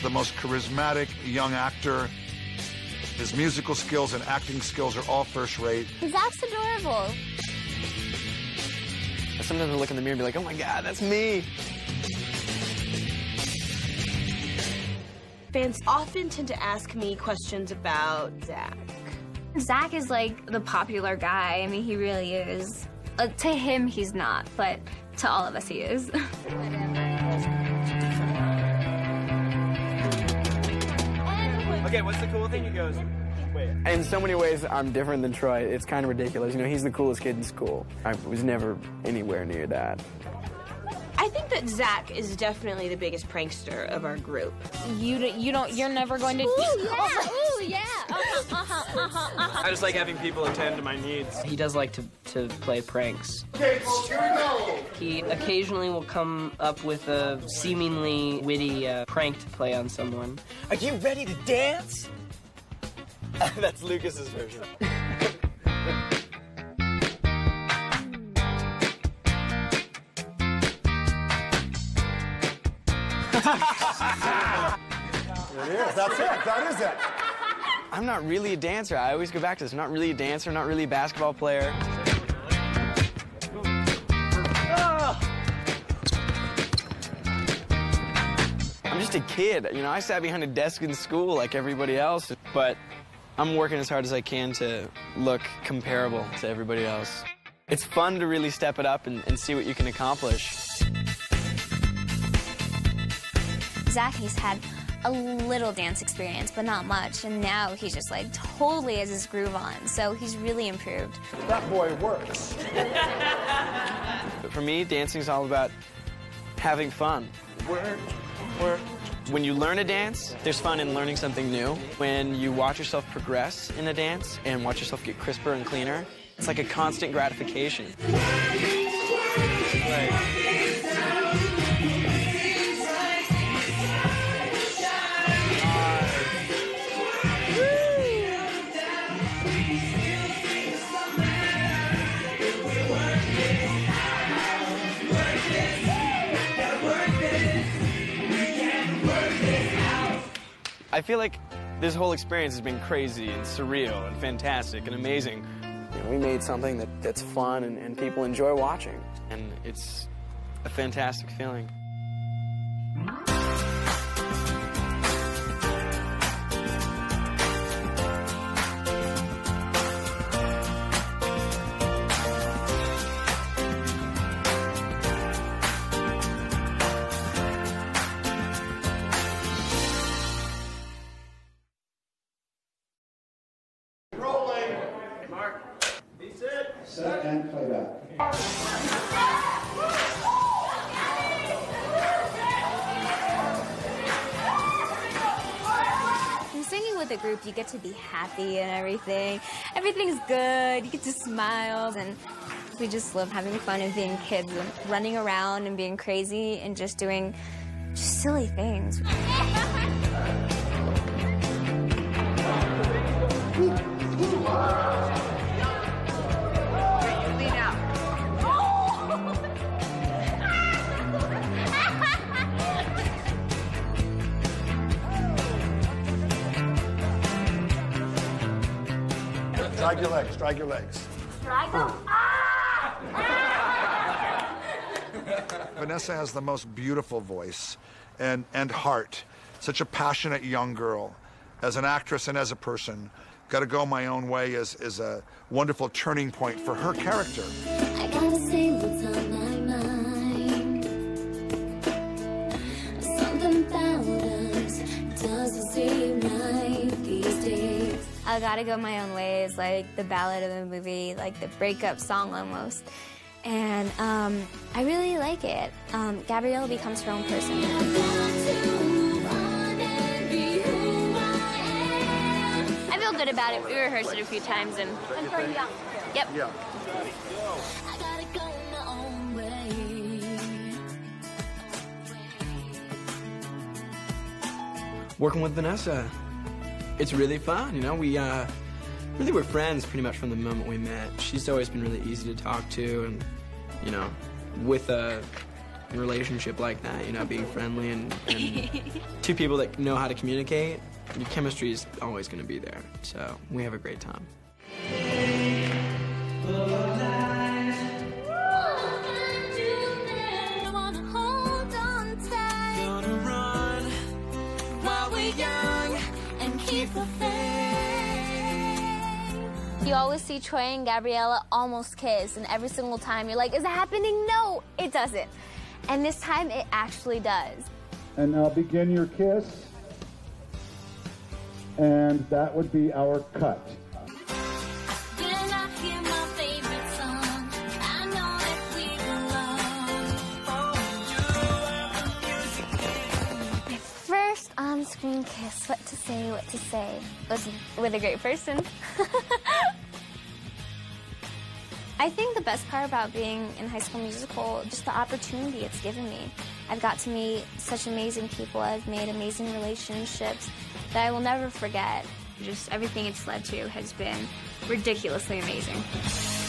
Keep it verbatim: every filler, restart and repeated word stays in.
the most charismatic young actor. His musical skills and acting skills are all first rate. Zach's adorable. Sometimes I look in the mirror and be like, oh my God, that's me. Fans often tend to ask me questions about Zach. Zach is like the popular guy. I mean, he really is. Uh, to him, he's not, but to all of us, he is. Okay, what's the cool thing? He goes, wait. In so many ways, I'm different than Troy. It's kind of ridiculous. You know, he's the coolest kid in school. I was never anywhere near that. I think that Zach is definitely the biggest prankster of our group. You you don't you're never going to. Ooh yeah, ooh yeah. Uh-huh, uh-huh, uh-huh, uh-huh. I just like having people attend to my needs. He does like to, to play pranks. Okay, folks, here we go. He occasionally will come up with a seemingly witty uh, prank to play on someone. Are you ready to dance? That's Lucas's version. It is. That's it. That is it. I'm not really a dancer. I always go back to this. I'm not really a dancer, not really a basketball player. I'm just a kid. You know, I sat behind a desk in school like everybody else, but I'm working as hard as I can to look comparable to everybody else. It's fun to really step it up and, and see what you can accomplish. Zach, he's had a little dance experience, but not much, and now he just like totally has his groove on, so he's really improved. That boy works. But for me, dancing's all about having fun. Work, work. When you learn a dance, there's fun in learning something new. When you watch yourself progress in a dance and watch yourself get crisper and cleaner, it's like a constant gratification. Right. I feel like this whole experience has been crazy and surreal and fantastic and amazing. You know, we made something that, that's fun and, and people enjoy watching, and it's a fantastic feeling. Set and play back. When singing with a group, you get to be happy and everything. Everything's good, you get to smile, and we just love having fun and being kids and running around and being crazy and just doing just silly things. Drag your legs, drag your legs. Drag them? Ah! Vanessa has the most beautiful voice and, and heart. Such a passionate young girl. As an actress and as a person, Gotta Go My Own Way is, is a wonderful turning point for her character. I gotta say what's on my mind. Something about us doesn't seem right these days. I Gotta Go My Own Way is like the ballad of the movie, like the breakup song almost. And um, I really like it. Um, Gabrielle becomes her own person. I feel good about it. We rehearsed it a few times, and I'm pretty young. Yep. Yeah. I gotta go my own way. Working with Vanessa, it's really fun, you know, we uh, really were friends pretty much from the moment we met. She's always been really easy to talk to, and, you know, with a relationship like that, you know, being friendly and, and two people that know how to communicate, your chemistry is always going to be there. So we have a great time. You always see Troy and Gabriella almost kiss, and every single time you're like, is it happening? No, it doesn't. And this time it actually does. And now begin your kiss. And that would be our cut. My first on-screen kiss, what to say, what to say, was with a great person. I think the best part about being in High School Musical, just the opportunity it's given me. I've got to meet such amazing people. I've made amazing relationships that I will never forget. Just everything it's led to has been ridiculously amazing.